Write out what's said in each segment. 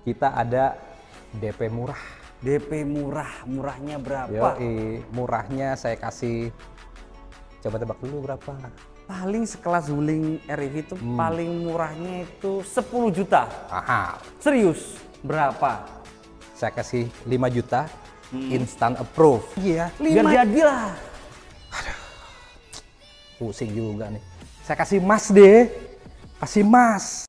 kita ada DP murah. DP murah, murahnya berapa? Yoi, murahnya saya kasih, coba tebak dulu berapa. Paling sekelas Wuling REV itu paling murahnya itu 10 juta. Mahal. Serius? Berapa? Saya kasih 5 juta, instant approve. Iya, Biar jadilah. pusing juga nih. Saya kasih mas deh, kasih mas.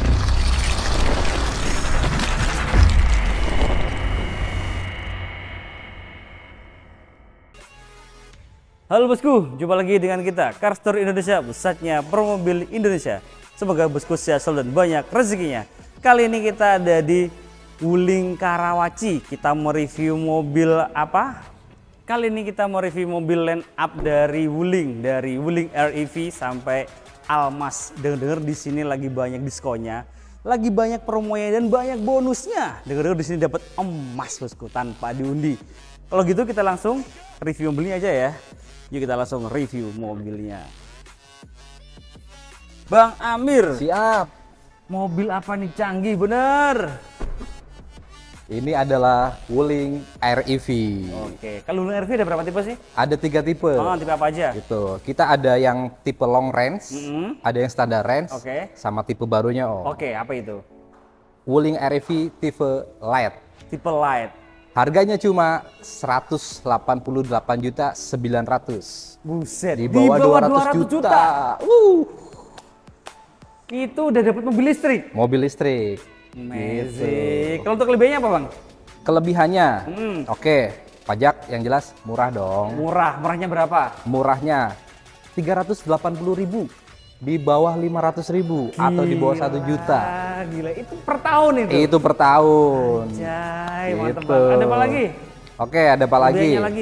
Halo bosku, jumpa lagi dengan kita Car Store Indonesia, pusatnya Promobil Indonesia. Semoga bosku sehat selalu dan banyak rezekinya. Kali ini kita ada di Wuling Karawaci. Kita mau review mobil apa? Kali ini kita mau review mobil line up dari Wuling REV sampai Almas. Dengar-dengar di sini lagi banyak diskonnya, lagi banyak promonya dan banyak bonusnya. Dengar-dengar di sini dapat emas bosku tanpa diundi. Kalau gitu kita langsung review mobilnya aja ya. Yuk kita langsung review mobilnya. Bang Amir, Siap. mobil apa nih canggih bener? Ini adalah Wuling REV. Oke, kalau Wuling REV ada berapa tipe sih? Ada 3 tipe. Oh, tipe apa aja? Gitu. Kita ada yang tipe long range, ada yang standar range, Oke. sama tipe barunya Om. Oke, apa itu? Wuling REV tipe light. Tipe light. Harganya cuma 188.900.000. Buset, Di bawah 200 juta. Itu udah dapat mobil listrik. Mobil listrik. Amazing. Kalau untuk kelebihannya apa bang? Kelebihannya, oke, pajak yang jelas murah dong. Murah, murahnya berapa? Murahnya 380.000, di bawah 500.000 atau di bawah 1 juta. Gila, itu per tahun itu? Itu per tahun. Jai, mantep Gitu. bang. Ada apa lagi? Oke, ada apa lagi? Kelebihannya lagi?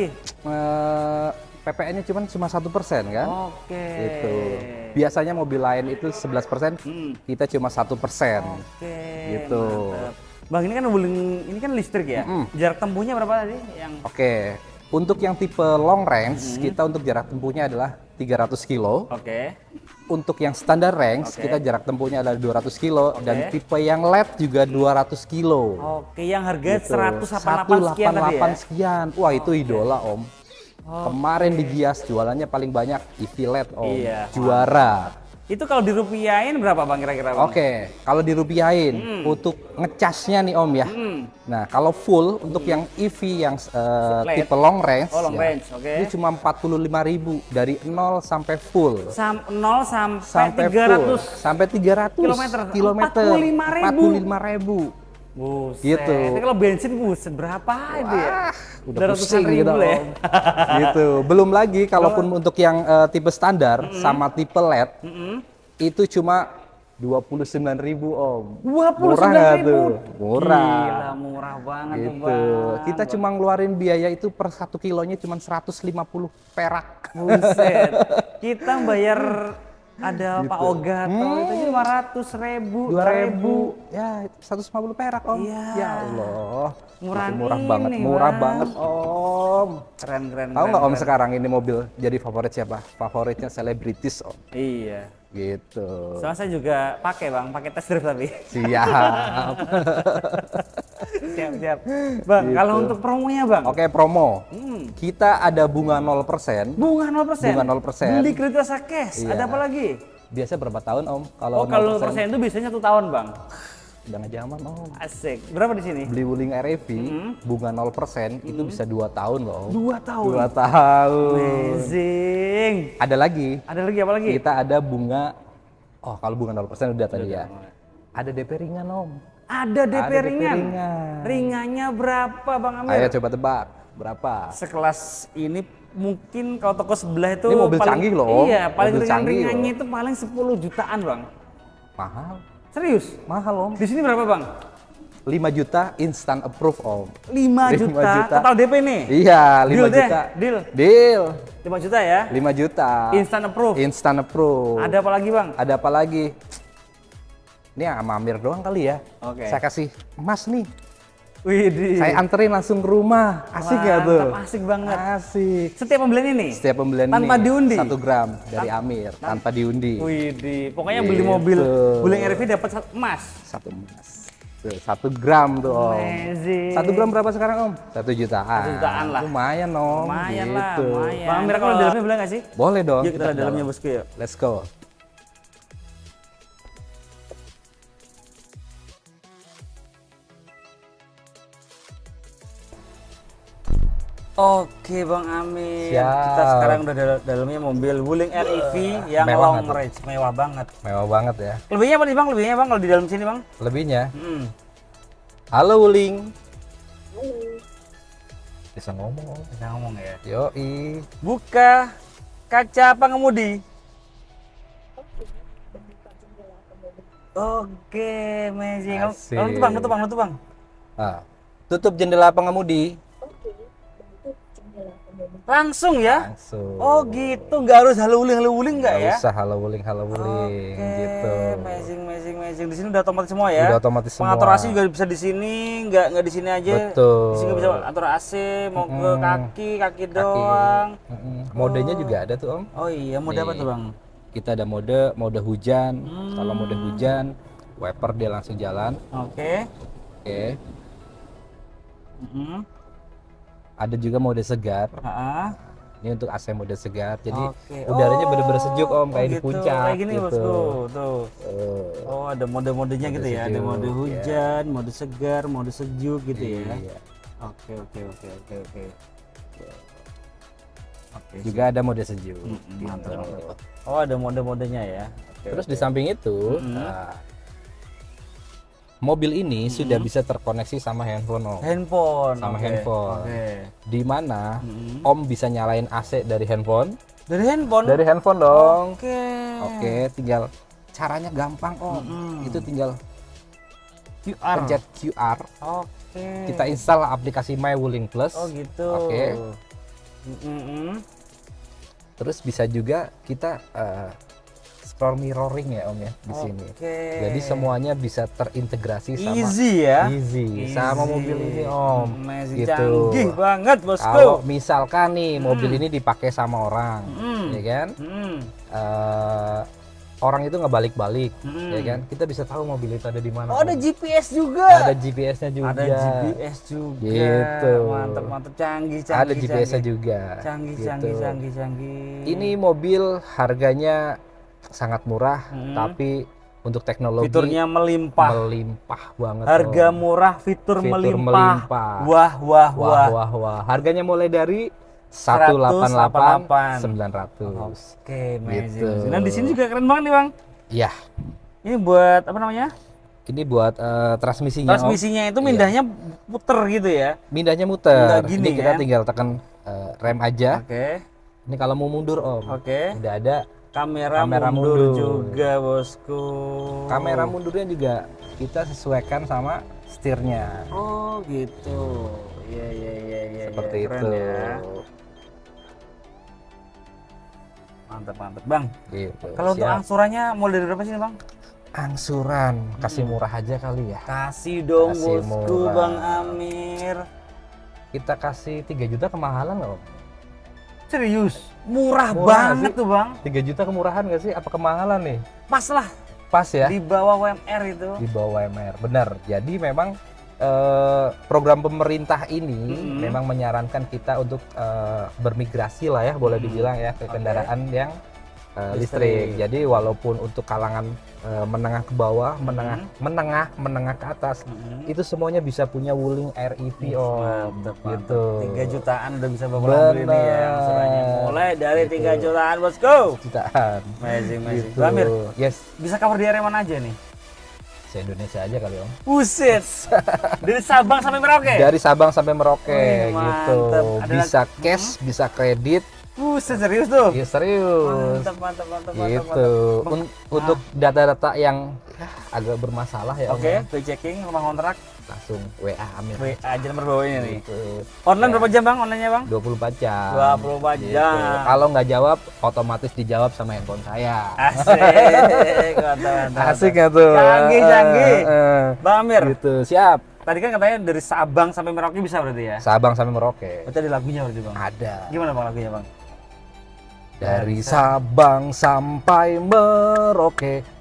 PPN-nya cuma 1% kan? Oke. Gitu. Biasanya mobil lain itu 11%, kita cuma 1%. Oke. Gitu. Mantep. Bang, ini kan ini kan listrik ya? Jarak tempuhnya berapa tadi? Oke, untuk yang tipe long range, kita untuk jarak tempuhnya adalah 300 kilo. Oke. Untuk yang standar range, kita jarak tempuhnya adalah 200 kilo. Dan tipe yang LED juga 200 kilo. Oke, yang harganya Gitu. 188 sekian tadi ya? 188 sekian. Wah, itu idola Om. Kemarin di Gias jualannya paling banyak EV LED Om. Iya. Juara. Itu kalau dirupiahin berapa bang kira-kira bang? Oke, kalau dirupiahin untuk ngecasnya nih Om ya. Nah, kalau full untuk yang EV yang tipe long range, Oh, long ya, range, oke. ini cuma 45.000 dari 0 sampai full. 0 sampai Full. 300 Sampai 300 kilometer. 45.000. Buset. Gitu. Itu kalau bensin buset berapa itu ya? Udah ratusan pusing gitu ribu ya. Om. Gitu. Belum lagi kalaupun untuk yang tipe standar sama tipe LED itu cuma 29.000 Om. 29.000. Murah nggak tuh? Murah. Gila, murah banget tuh Gitu. bang. Kita cuma ngeluarin biaya itu per 1 kilonya cuma 150 perak. Buset. Kita bayar ada Pak Oga itu aja 500.000. 2.000 ya 150 perak Om. Iya. Ya Allah. Murah Murah ini, banget, murah Bang. banget Om. Keren. Tahu nggak Om sekarang ini mobil jadi favorit siapa? Favoritnya selebritis Om. Iya. Gitu. Soalnya saya juga pakai bang, pakai test drive tapi. Siap. Siap. Bang, kalau untuk promonya bang? Oke, promo. Kita ada bunga 0%. Bunga 0%. Bunga 0%. Beli kredit rasa cash. Iya. Ada apa lagi? Biasa berapa tahun Om? Oh, kalau 0% itu biasanya 1 tahun bang. Udah nggak zaman Om. Asik. Berapa di sini? Beli Wuling REV bunga 0% itu bisa 2 tahun loh Om. 2 tahun. 2 tahun. Amazing. Ada lagi. Ada lagi apa lagi? Kita ada bunga. Oh, kalau bunga 0% udah tadi ya. Ada DP ringan Om. Ada DP Ada DP ringan. ringan. Ringannya berapa bang Amir? Ayo coba tebak. Berapa? Sekelas ini mungkin kalau toko sebelah itu Ini mobil canggih loh, Om. Iya, paling Mobil canggih ringannya loh. itu paling 10 jutaan bang. Mahal. Serius? Mahal Om. Di sini berapa bang? 5 juta instant approve Om. 5 juta. Total DP nih? Iya, 5 Deal deh, juta. deal. Deal. 5 juta ya? 5 juta. Instant approve. Instant approve. Ada apa lagi bang? Ada apa lagi? Ini sama Amir doang kali ya. Oke. Saya kasih emas nih. Widih. Saya anterin langsung ke rumah. Asik nggak tuh? Mantap, asik banget. Asik. Setiap pembelian ini? Setiap pembelian Tanpa ini diundi? 1 gram dari Amir tanpa diundi. Widih. Pokoknya beli Gitu. mobil Wuling REV dapat emas. 1 emas. Tuh, 1 gram tuh Om. Amazing. 1 gram berapa sekarang Om? 1 jutaan. 1 jutaan lah. Lumayan Om. Lumayan lah, gitu. lumayan. Bang Amir, kalau di dalamnya boleh nggak sih? Boleh dong. Yuk kita lihat dalamnya bosku ya. Let's go. Oke Bang Amir, Siap. kita sekarang udah dalamnya mobil Wuling REV yang mewah long tuh. range, mewah banget. Mewah banget ya. Lebihnya apa nih Bang? Lebihnya Bang kalau di dalam sini Bang? Lebihnya. Hmm. Halo Wuling. Bisa ngomong Om. Bisa ngomong ya. Yoi. Buka kaca pengemudi. Oke, amazing. Asik. Kalau tuh Bang, tutup Bang. Ah, tutup jendela pengemudi. Langsung ya? Langsung. Oh gitu, nggak harus halo wuling nggak ya? Nggak usah halo wuling gitu. Amazing. Di sini udah otomatis semua ya? Udah otomatis semua. Pengatur AC juga bisa di sini, nggak di sini aja. Betul. Di sini bisa atur AC, mau ke kaki doang. Modenya juga ada tuh Om. Oh iya, mode apa Nih. tuh Bang? Kita ada mode hujan. Kalau mode hujan, wiper dia langsung jalan. Oke. Oke. Mm-mm. Ada juga mode segar. Ah. Ini untuk AC mode segar. Jadi Oke. udaranya bener-bener sejuk Om, kayak di gitu. puncak Kayak gini gitu. bosku, tuh. Eh, Oh, ada mode-modenya Mode gitu ya. Ada sejuk, mode ya. hujan, mode segar, mode sejuk gitu ya. iya. Oke. Oke. Juga ada mode sejuk. gitu. Mantap. Oh, ada mode-modenya ya. Oke, Terus oke. di samping itu, nah, mobil ini sudah bisa terkoneksi sama handphone Om. handphone. Sama oke, handphone. Oke. Di mana Om bisa nyalain AC dari handphone. Dari handphone. Dari handphone dong. Oke. Oke, tinggal caranya gampang Om. Itu tinggal QR. pencet QR. Oke. Kita install aplikasi My Wuling Plus. Oh gitu. Oke. Mm-mm. Terus bisa juga kita scroll mirroring ya Om ya di sini. Oke. Jadi semuanya bisa terintegrasi sama Easy ya. Easy sama mobil ini Om. Amazing, Gitu. canggih banget bosku. Kalau misalkan nih mobil ini dipakai sama orang, ya kan? Mm. Orang itu nggak balik-balik, ya kan? Kita bisa tahu mobil itu ada di mana. Oh, ada Om. GPS juga. Ada GPS-nya juga. Ada GPS juga. Gitu. Mantap, canggih. Ada GPS-nya juga. Canggih. Gitu. Ini mobil harganya sangat murah, tapi untuk teknologi Fiturnya melimpah. melimpah banget. Harga Om. murah, fitur melimpah. melimpah. Wah. Wah. Harganya mulai dari 188 900. Oke, amazing. Gitu. Dan di sini juga keren banget nih, Bang. Iya. Ini buat apa namanya? Ini buat transmisinya. Om. Transmisinya itu mindahnya puter gitu ya. Mindahnya muter. Nggak gini, Ini kita kan? tinggal tekan rem aja. Oke. Ini kalau mau mundur Om. Oke. Udah ada Kamera Kamera mundur mundur. juga, bosku. kamera mundurnya juga kita sesuaikan sama setirnya. Oh, gitu. Iya. Seperti Keren itu. ya. Mantap, Bang. Gitu. Kalau untuk Siap. angsurannya mulai dari berapa sih, Bang? Angsuran kasih murah aja kali ya. Kasih dong, Kasih bosku, murah. Bang Amir. Kita kasih 3 juta kemahalan nggak Om? Serius? Murah, Murah banget sih. tuh, Bang. 3 juta kemurahan nggak sih? Apa kemahalan nih? Pas lah, Pas ya? di bawah WMR itu. Di bawah WMR. Benar. Jadi memang program pemerintah ini memang menyarankan kita untuk bermigrasi lah ya, boleh dibilang ya, ke kendaraan yang listrik. Jadi walaupun untuk kalangan menengah ke bawah, menengah ke atas, itu semuanya bisa punya Wuling REV Om. Gitu. 3 jutaan udah bisa bawa mobil ini ya angsurannya. Mulai dari 3 jutaan, bosku. Jutaan. Amazing. Gitu. Bang Amir, Yes. bisa cover di area mana aja nih? Se-Indonesia aja kali Om. Buset. Dari Sabang sampai Merauke. Dari Sabang sampai Merauke Wih, gitu. mantep. Ada Bisa cash, bisa kredit. Buset, serius tuh. Ya serius. Mantap. Gitu. Untuk data-data yang agak bermasalah ya Om, Oke, ya, quick checking rumah kontrak. langsung WA Amir. WA aja nomor bawah ini nih. Gitu. Online Ya, berapa jam, Bang? Online-nya, Bang? 24 jam. 24 Gitu. jam. Kalau nggak jawab, otomatis dijawab sama handphone saya. Asik. Mantap. Asik nggak tuh? Canggih. Bang Amir, Gitu. Siap. tadi kan katanya dari Sabang sampai Merauke bisa berarti ya? Sabang sampai Merauke. Berarti ada lagunya berarti, Bang? Ada. Gimana, Bang, lagunya, Bang? Dari Sabang sampai Merauke,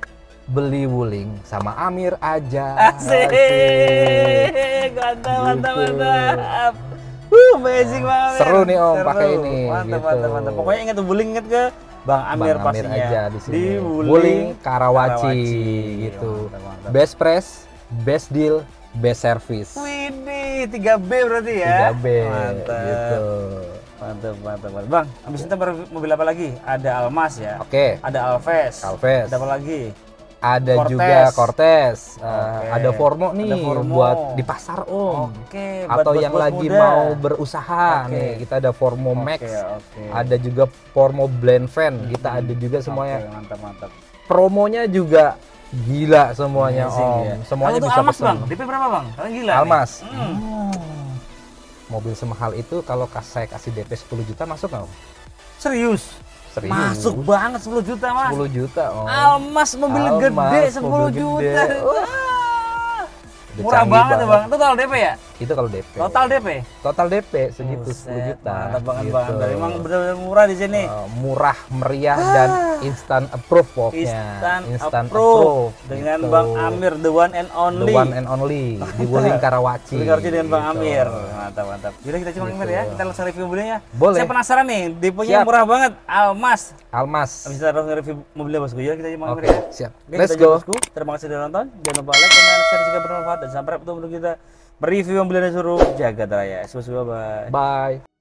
beli wuling sama Amir aja. Asik. Mantap, mantap, Gitu. mantap. Amazing banget. Seru nih Om Seru. pakai ini. Mantap, gitu. mantap, mantap. Pokoknya ingat tuh wuling, ingat ke Bang Amir Bang Amir pastinya. aja di sini. Di Wuling Karawaci, gitu. Mantap, mantap. Best price, best deal, best service. Widih, 3B berarti ya. 3B Mantap. gitu. Mantap, mantap, mantap. Bang, habis itu mobil apa lagi? Ada Almas ya. Oke. Ada Alves. Alves. Ada apa lagi? Ada Cortez. juga Cortez. Oke. Ada Formo nih Ada Formo. buat di pasar Om. Oke, Atau buat yang bos-bos lagi muda. mau berusaha Oke. nih, kita ada Formo Max. Oke. Ada juga Formo Blend Van. Kita ada juga semuanya. Oke, mantap, mantap. Promonya juga gila semuanya Amazing, Om. ya. Semuanya Kalau untuk bisa Almas pesan. Bang, DP berapa Bang? Kalian gila nih. Almas. Hmm. Mobil semahal itu kalau saya kasih DP 10 juta masuk nggak Om? Serius? Serius. Masuk banget 10 juta Mas. 10 juta Om. Almas mobil Almas, gede 10 mobil juta. gede. Wah. Udah Murah canggih banget ya Bang. Total DP ya? Itu kalau DP. Total DP? Total DP segitu Buset, 10 juta. Mantap banget gitu. Bang. Dari emang benar-benar murah di sini. Murah, meriah dan instant approve pokoknya. Instan approve dengan gitu. Bang Amir, the one and only. The one and only di Wuling Karawaci. Wuling Karawaci dengan Bang Gitu. Amir. Mantap, mantap. Yaudah kita coba Amir ya. Kita langsung review mobilnya ya. Boleh. Saya penasaran nih, tipenya Siap. murah banget. Almas. Almas. Habis kita langsung review mobilnya bosku. Ya kita coba Amir Oke, ya. siap. Oke, Let's kita coba, go. bosku. Terima kasih sudah nonton. Jangan lupa like, comment, share jika bermanfaat dan sampai bertemu kita mereview mobil dari seluruh jagat raya. Bye. Bye.